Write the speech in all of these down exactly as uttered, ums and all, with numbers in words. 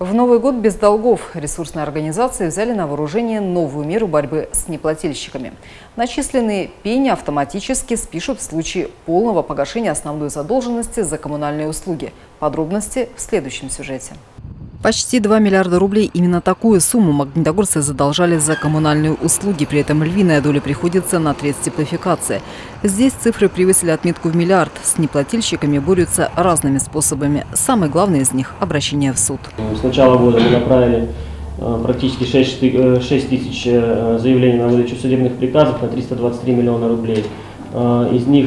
В Новый год без долгов ресурсные организации взяли на вооружение новую меру борьбы с неплательщиками. Начисленные пени автоматически спишут в случае полного погашения основной задолженности за коммунальные услуги. Подробности в следующем сюжете. Почти два миллиарда рублей. Именно такую сумму магнитогорцы задолжали за коммунальные услуги. При этом львиная доля приходится на Третстеплофикация. Здесь цифры превысили отметку в миллиард. С неплательщиками борются разными способами. Самый главный из них – обращение в суд. С начала года мы направили практически шесть тысяч заявлений на выдачу судебных приказов на триста двадцать три миллиона рублей. Из них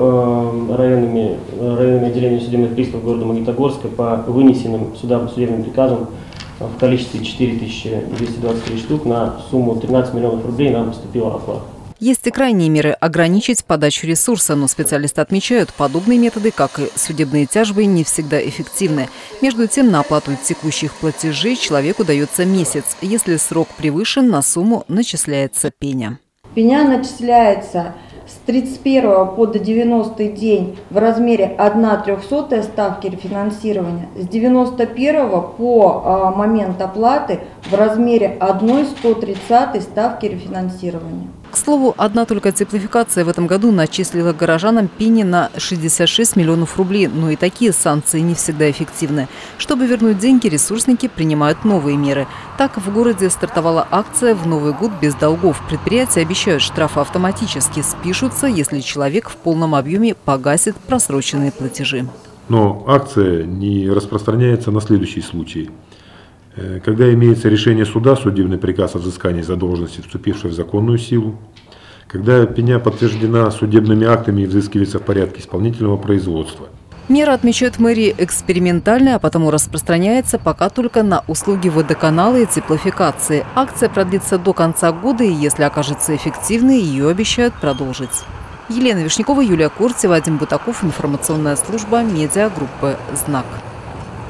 районными, районными отделениями судебных приставов города Магнитогорска по вынесенным сюда судебным приказам в количестве четыре тысячи двести двадцать три штук на сумму тринадцать миллионов рублей нам поступила оплата. Есть и крайние меры – ограничить подачу ресурса, но специалисты отмечают, подобные методы, как и судебные тяжбы, не всегда эффективны. Между тем, на оплату текущих платежей человеку дается месяц. Если срок превышен, на сумму начисляется пеня. Пеня начисляется с тридцать первого по девяностый день в размере одна трехсотая ставки рефинансирования, с девяносто первого по момент оплаты в размере одна сто тридцатая ставки рефинансирования. К слову, одна только теплофикация в этом году начислила горожанам пени на шестьдесят шесть миллионов рублей, но и такие санкции не всегда эффективны. Чтобы вернуть деньги, ресурсники принимают новые меры. Так, в городе стартовала акция «В Новый год без долгов». Предприятия обещают, штрафы автоматически спишутся, если человек в полном объеме погасит просроченные платежи. Но акция не распространяется на следующие случаи. Когда имеется решение суда, судебный приказ о взыскании задолженности, вступивший в законную силу, когда пеня подтверждена судебными актами и взыскивается в порядке исполнительного производства. Мера, отмечают в мэрии, экспериментальная, а потому распространяется пока только на услуги водоканала и теплофикации. Акция продлится до конца года, и если окажется эффективной, ее обещают продолжить. Елена Вишнякова, Юлия Куртева, Вадим Бутаков, информационная служба медиагруппы «Знак».